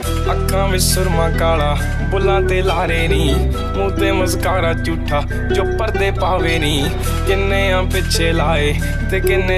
अक्खां विच सुरमा काला बुल्लां ते लारे नी मूंह ते मस्कारा झूठा जो पर्दे पावे नी किन्ने आ पिछे लाए ते किन्ने